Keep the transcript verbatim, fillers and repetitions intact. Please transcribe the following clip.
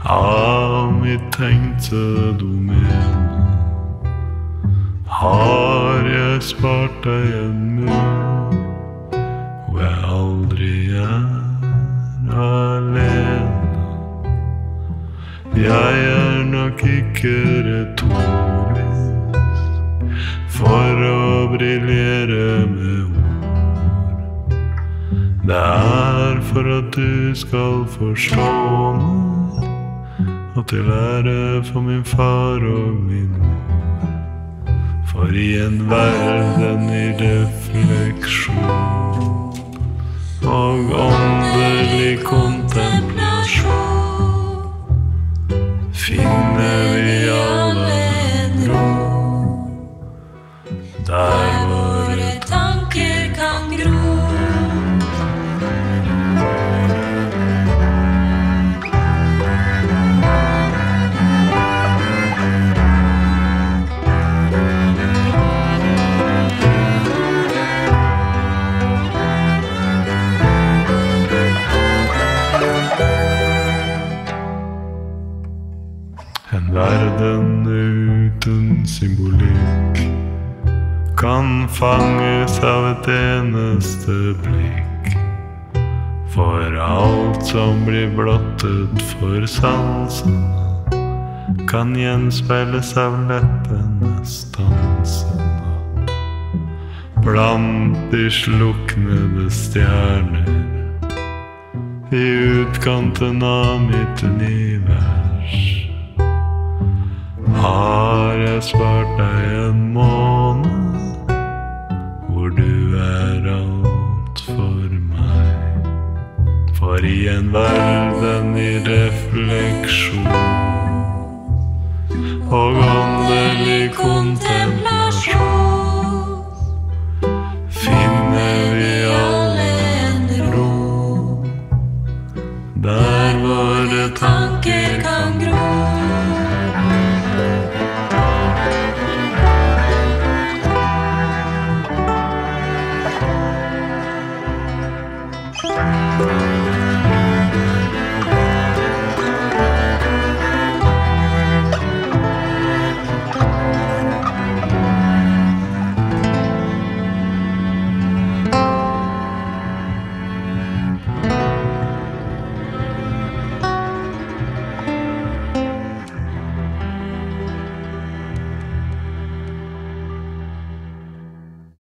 Av mitt tenkte domene har jeg spart deg en mur hvor jeg aldri er alene. Jeg er nok ikke retorisk for å briljere med ord. Det er for at du skal forstå meg, og til ære for min far og min mor. For i en verden i refleksjon og åndelig kontemplasjon finner vi alle en ro der våre tanker kan gro. En verden uten symbolikk kan fanges av et eneste blikk. For alt som blir blottet for sansene kan gjenspeiles av leppene stansene. Blant de sluknede stjerner i utkanten av mitt univers har jeg spart deg en måned hvor du er alt for meg. For i en verden i refleksjon og åndelig kontemplasjon finner vi alle en ro der våre tanker